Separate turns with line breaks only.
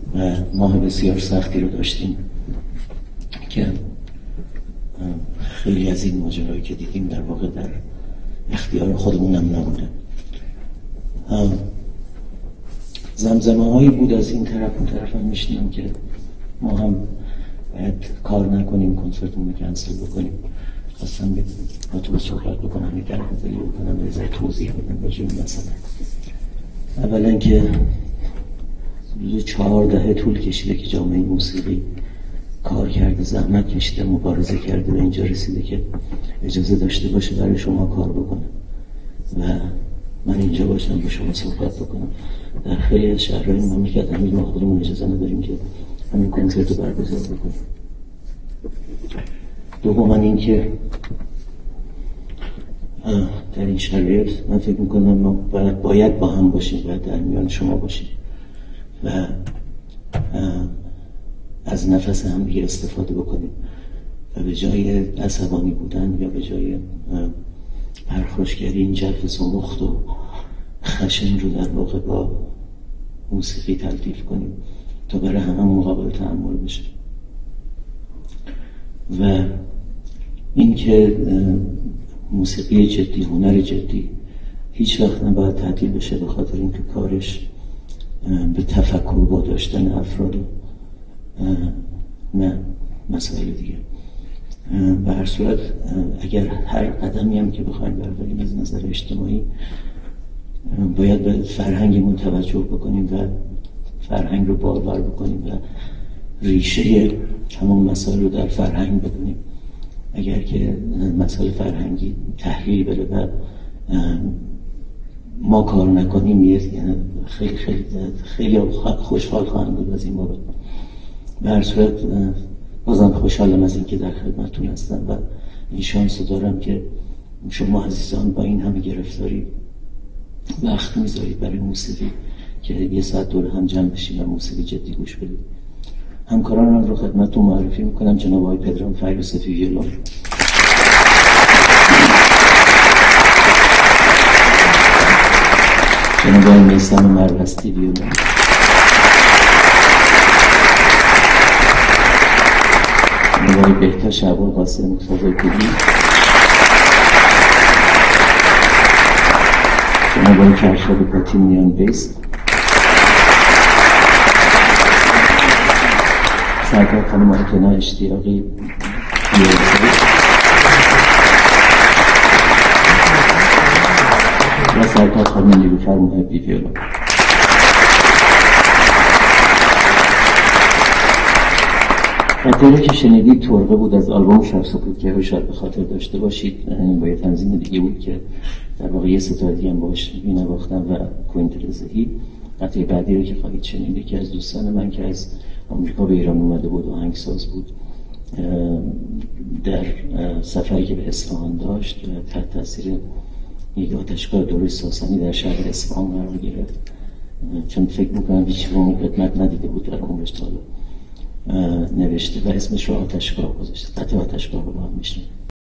و ماه بسیار سختی رو داشتیم که خیلی از این ماجرایی که دیدیم در واقع در اختیار خودمون هم نبوده. زمزمه هایی بود از این طرف اون طرف هم میشنیم که ما هم باید کار نکنیم، کنسرتمون رو کنسل بکنیم. خواستم با تو صحبت بکنم، یه درگذری بکنم، یه ذره توضیح بدم راجع به مسئله. اولا که 4 دهه طول کشیده که جامعه موسیقی کار کرده، زحمت کشیده، مبارزه کرده، به اینجا رسیده که اجازه داشته باشه برای شما کار بکنه و من اینجا باشم با شما صحبت بکنم. در خیلی از شهرهای مملکت هنوز ما خودمون اجازه نداریم که همین کنسرت رو برگزار بکنیم. دوما این که در این شرایط من فکر میکنم ما باید با هم باشیم، باید در میان شما باشیم و از نفس هم دیگه استفاده بکنیم و به جای عصبانی بودن یا به جای پرخاشگری این جو زمخت و خشن رو در واقع با موسیقی تلطیف کنیم تا برای همه مقابل تحمل بشه. و اینکه موسیقی جدی، هنر جدی هیچ وقت نباید تعطیل بشه به خاطر اینکه کارش به تفکر واداشتن افراد نه مسائل دیگه. به هر صورت اگر هر قدمی هم که بخوایم برداریم از نظر اجتماعی باید به فرهنگمون توجه بکنیم و فرهنگ رو بارور بکنیم و ریشه همون مسائل رو در فرهنگ بدونیم. اگر که مسائل فرهنگی تحلیل بره و ما کار نکنیم خیلی خیلی خیلی خوشحال خواهم بود از این بابت. به هر صورت بازم خوشحالم از اینکه در خدمتتون هستم و این شانس دارم که شما عزیزان با این همه گرفتاری وقت میذارید برای موسیقی که یه ساعت دور هم جمع بشیم و موسیقی جدی گوش بدید. همکارانم رو خدمتتون معرفی میکنم. جناب آقای پدرام فیروسفی ویولون، جناب آقای میثم مربستی ویولون، جناب آقای بهتاش ابوالقاسم سازای کلی، جناب آقای فرشاد پاتیمیان بیس، سرکار خانم آتنا اشتیاقی و سرکار خانم نیلوفر محبی ویولون. قطعه‌ای که شنیدید ترقه بود از آلبوم شب سکوتگه رو شاید به خاطر داشته باشید. با یه تنظیم دیگه بود که در واقع یه ستاره دیگه هم باش می‌نواختم و کوینت رضایی. قطعه بعدی رو که خواهید شنید که از دوستان من که از آمریکا به ایران اومده بود و آهنگساز بود، در سفری که به اصفهان داشت تحت تاثیر یک آتشگاه دوره ساسانی در شهر اصفهان قرار گرفت، چون فکر میکنم هیچ اون خدمت ندیده بود در عمرش تا حالا، نوشته و اسمش رو آتشگاه گذاشته. قطعه آتشگاه رو با هم میشنیم.